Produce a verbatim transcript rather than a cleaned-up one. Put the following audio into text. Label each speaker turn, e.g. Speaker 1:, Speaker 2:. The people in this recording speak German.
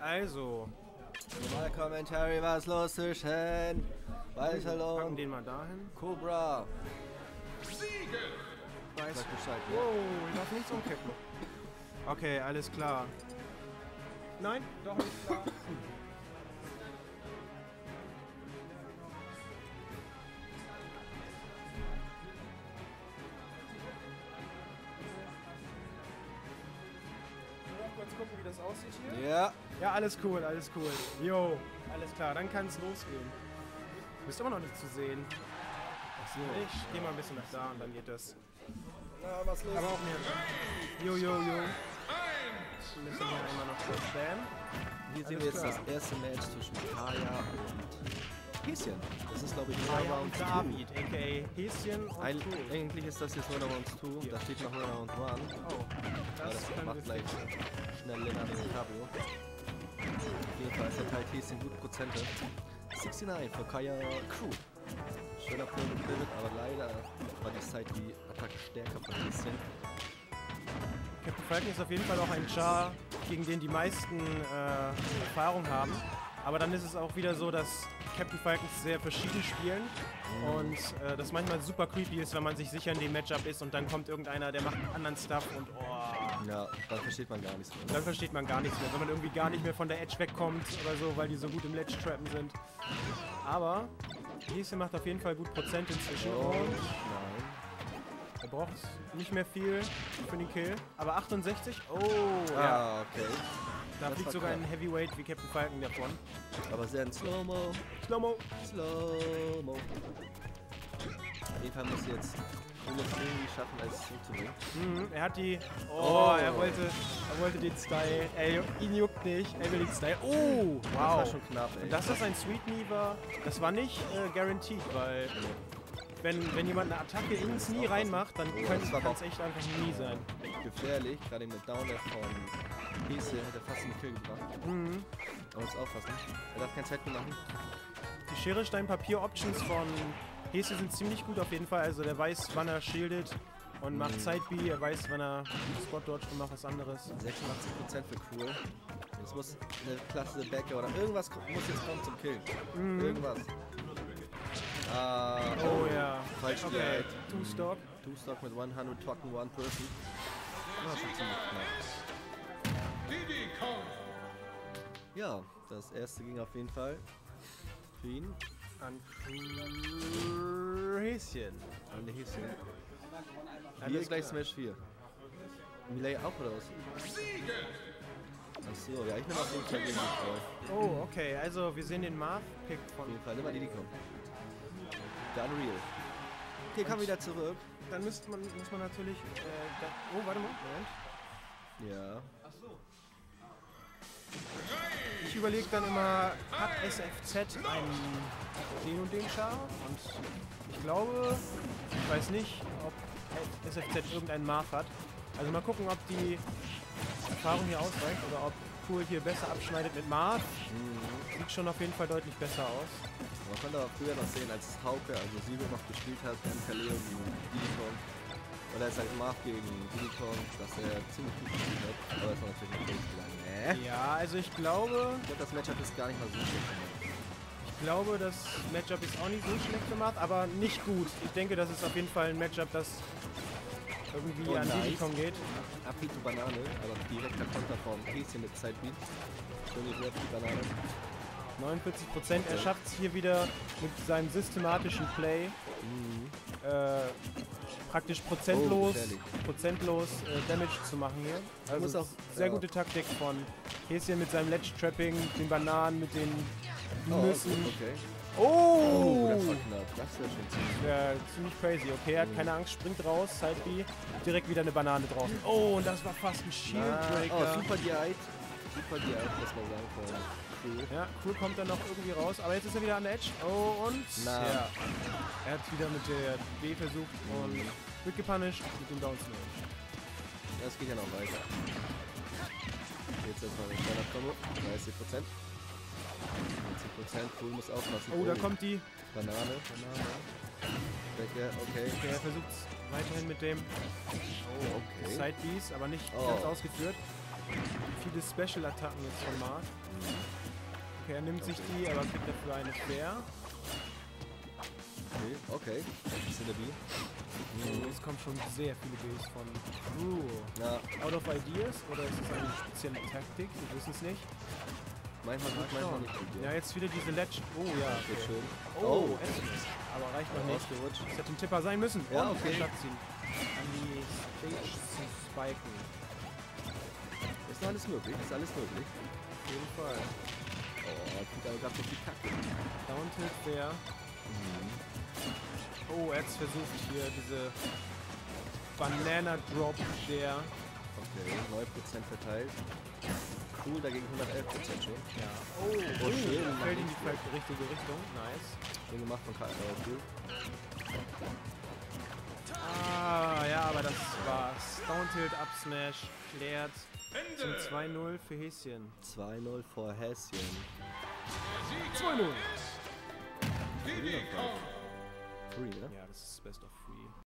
Speaker 1: Also.
Speaker 2: Normal Commentary, was ist los zwischen? Weiterlohn.
Speaker 1: Packen den mal dahin.
Speaker 2: Cobra.
Speaker 1: Weiß.
Speaker 2: Sag Bescheid, ja.
Speaker 1: Wow, ich darf nichts umkippen. Okay, alles klar. Nein, doch nicht klar. Kurz gucken, wie das aussieht hier.
Speaker 2: Ja.
Speaker 1: Ja, alles cool, alles cool. Jo, alles klar, dann kann es losgehen. Du bist immer noch nicht zu sehen.
Speaker 2: Achso.
Speaker 1: Ich geh mal ein bisschen nach da und dann geht das.
Speaker 2: Na, was los?
Speaker 1: Aber auch mehr. Jo, jo, jo. Wir müssen hier einmal noch kurz bam.
Speaker 2: Hier sehen
Speaker 1: Alles
Speaker 2: wir jetzt
Speaker 1: klar.
Speaker 2: das erste Match zwischen Kaya und Häschen. Das ist, glaube ich, nur
Speaker 1: Kaya
Speaker 2: Round
Speaker 1: und David, aka Häschen und
Speaker 2: Ein,
Speaker 1: Cool.
Speaker 2: Eigentlich ist das jetzt nur Round zwei. Da steht noch nur Round eins.
Speaker 1: Oh,
Speaker 2: Aber
Speaker 1: das
Speaker 2: das
Speaker 1: können
Speaker 2: macht
Speaker 1: wir
Speaker 2: gleich
Speaker 1: fixen.
Speaker 2: schnell länger wegen Cabrio. Auf jeden Fall verteilt Häschen gute Prozente. neunundsechzig für Kaya Crew. Schöner Pull mit Pivot, aber leider war die Side die Attacke stärker von Häschen.
Speaker 1: Captain Falcon ist auf jeden Fall auch ein Char, gegen den die meisten äh, Erfahrung haben. Aber dann ist es auch wieder so, dass Captain Falcons sehr verschieden spielen mhm. und äh, das manchmal super creepy ist, wenn man sich sicher in dem Matchup ist und dann kommt irgendeiner, der macht einen anderen Stuff und oh.
Speaker 2: Ja, dann versteht man gar nichts mehr.
Speaker 1: Dann versteht man gar nichts mehr, wenn man irgendwie gar nicht mehr von der Edge wegkommt oder so, weil die so gut im Ledge-Trappen sind. Aber Häschen macht auf jeden Fall gut Prozent inzwischen
Speaker 2: Oh,
Speaker 1: und
Speaker 2: nein.
Speaker 1: er braucht nicht mehr viel für den Kill. Aber achtundsechzig, oh ja.
Speaker 2: Ah, okay.
Speaker 1: Da
Speaker 2: Das
Speaker 1: fliegt
Speaker 2: war
Speaker 1: sogar
Speaker 2: knapp.
Speaker 1: ein Heavyweight wie Captain Falcon davon.
Speaker 2: Aber sehr in Slow-Mo.
Speaker 1: Slow-Mo.
Speaker 2: Slow-Mo. Auf jeden Fall muss jetzt Coolest irgendwie schaffen, als zurückzunehmen.
Speaker 1: Mhm, er hat die. Oh,
Speaker 2: Oh.
Speaker 1: Er, wollte, er wollte den Style. Er, ihn juckt nicht. Er will den Style. Oh,
Speaker 2: Das war
Speaker 1: wow.
Speaker 2: schon knapp, ey.
Speaker 1: Und dass das ein Sweet Knee war, das war nicht äh, guaranteed, weil wenn, wenn jemand eine Attacke ins Knie reinmacht, dann
Speaker 2: Oh,
Speaker 1: kann
Speaker 2: das war
Speaker 1: es echt einfach ein Knie sein.
Speaker 2: Gefährlich, gerade mit Downer von Häschen hätte er fast einen Kill gebracht.
Speaker 1: Mhm.
Speaker 2: Man muss aufpassen. Er darf kein Zeit mehr machen.
Speaker 1: Die Schere, Stein, Papier Options von Häschen sind ziemlich gut auf jeden Fall. Also der weiß, wann er shieldet und macht Side-B. Er weiß, wann er Spot dodgt und macht was anderes.
Speaker 2: sechsundachtzig Prozent für Cool. Jetzt muss eine klasse Backer oder irgendwas ko- muss jetzt kommen zum Killen.
Speaker 1: Mhm.
Speaker 2: Irgendwas. Ah,
Speaker 1: Oh ja.
Speaker 2: falsch
Speaker 1: Okay.
Speaker 2: geleitet.
Speaker 1: Two-Stock.
Speaker 2: Two-Stock mit hundert Token, one person. Das schon ziemlich knapp. Ja, das erste ging auf jeden Fall für ihn.
Speaker 1: An Häschen.
Speaker 2: An der Häschen. Hier
Speaker 1: Alles
Speaker 2: gleich
Speaker 1: klar.
Speaker 2: Smash vier. Melee auch oder was? Achso, ja, ich nehme auf jeden Fall den Fall.
Speaker 1: Oh, okay. Also wir sehen den Marth-Pick
Speaker 2: Auf
Speaker 1: von.
Speaker 2: jeden Fall, nimm mal die, die kommt. Der Unreal. Okay, komm wieder zurück.
Speaker 1: Dann müsste man, muss man natürlich. Äh, da, oh, warte mal. Moment.
Speaker 2: Ja.
Speaker 1: Ich überlege dann immer, hat S F Z einen den und den Char? Und ich glaube, ich weiß nicht, ob S F Z irgendeinen Marth hat. Also mal gucken, ob die Erfahrung hier ausreicht oder ob Cool hier besser abschneidet mit Marth.
Speaker 2: Mhm.
Speaker 1: Sieht schon auf jeden Fall deutlich besser aus.
Speaker 2: Man konnte aber früher noch sehen, als Hauke, also Siebe noch gespielt hat, M K Leo gegen Diddy Kong. Oder es halt Marth gegen Diddy Kong, dass er ziemlich gut gespielt hat. Aber es war natürlich nicht richtig lang. Nee.
Speaker 1: Ja, also ich glaube,
Speaker 2: Ich glaube, das Matchup ist gar nicht mal so schlecht gemacht.
Speaker 1: ich glaube, das Matchup ist auch nicht so schlecht gemacht, aber nicht gut. Ich denke, das ist auf jeden Fall ein Matchup, das irgendwie
Speaker 2: Oh,
Speaker 1: an
Speaker 2: nice.
Speaker 1: Diddy Kong geht.
Speaker 2: Apito Banane, aber direkter Konter vom Häschen mit Sidebeat. Schön gesetzt, die Banane.
Speaker 1: neunundvierzig Prozent. Er schafft es hier wieder mit seinem systematischen Play
Speaker 2: Mhm.
Speaker 1: äh, praktisch prozentlos,
Speaker 2: Oh, gefährlich.
Speaker 1: prozentlos äh, Damage zu machen hier. Also
Speaker 2: muss auch-
Speaker 1: sehr
Speaker 2: ja.
Speaker 1: gute Taktik von Häschen mit seinem Ledge-Trapping, den Bananen, mit den
Speaker 2: Oh,
Speaker 1: Nüssen.
Speaker 2: okay.
Speaker 1: Oh!
Speaker 2: Oh, das war knapp. Das wäre schon ziemlich.
Speaker 1: Ja, ziemlich crazy. Okay, er hat keine Angst, springt raus, Side B, direkt wieder eine Banane draußen. Oh, und das war fast ein
Speaker 2: Ah,
Speaker 1: Shieldbreaker.
Speaker 2: oh, super D-Ite. Super D-Ite, muss man sagen. Von Cool.
Speaker 1: Ja, cool kommt dann noch irgendwie raus, aber jetzt ist er wieder an der Edge. Oh, und
Speaker 2: Na.
Speaker 1: ja, er hat wieder mit der B versucht und wird gepunished mit dem Down Smash.
Speaker 2: Das geht ja noch weiter. Jetzt erstmal eine Standard-Kombo. dreißig Prozent. neunzig Prozent. Cool muss aufpassen.
Speaker 1: Oh, da kommt die
Speaker 2: Banane.
Speaker 1: Banane.
Speaker 2: Decke, okay.
Speaker 1: Okay, er versucht es weiterhin mit dem
Speaker 2: Oh, okay.
Speaker 1: Side Bs, aber nicht
Speaker 2: Oh.
Speaker 1: ganz ausgeführt. viele Special-Attacken jetzt von Mark. Okay, er nimmt sich die, aber kriegt dafür eine Fair.
Speaker 2: Okay, okay. Cinnabee.
Speaker 1: Mhm. Es kommen schon sehr viele Bs von Crew.
Speaker 2: Ja,
Speaker 1: Out of Ideas? Oder ist es eine spezielle Taktik? Wir wissen es nicht.
Speaker 2: manchmal gut, manchmal nicht gut.
Speaker 1: Ja, jetzt wieder diese Ledge. Oh ja.
Speaker 2: Geht
Speaker 1: Okay.
Speaker 2: schön.
Speaker 1: Oh, ätzend. Aber reicht noch nicht.
Speaker 2: Ausgerutscht.
Speaker 1: Das hätte ein Tipper sein müssen.
Speaker 2: Ja,
Speaker 1: Und
Speaker 2: okay.
Speaker 1: Stadt ziehen. An die Stage zu spiken.
Speaker 2: Ist noch alles möglich, ist alles möglich.
Speaker 1: Auf jeden Fall.
Speaker 2: Oh, tut aber gerade so viel Kacke.
Speaker 1: Down Tilt Fair. Oh, er hat versucht hier diese Banana Drop der.
Speaker 2: Okay, neun Prozent verteilt. Cool, dagegen hundertelf Prozent schon.
Speaker 1: Ja. Oh, oh,
Speaker 2: schön.
Speaker 1: fällt in die falsche- richtige Richtung. Nice.
Speaker 2: Schön gemacht von K äh, Cool.
Speaker 1: Ah, ja, aber das war's. Down Tilt, Up Smash, klärt zum zwei null für Häschen.
Speaker 2: zwei null vor Häschen.
Speaker 1: zwei null.
Speaker 2: Three, ne?
Speaker 1: Ja, das ist Best of Three.